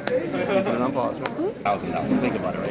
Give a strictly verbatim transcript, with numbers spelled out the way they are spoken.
Put it on pause. Thousand dollars. Think about it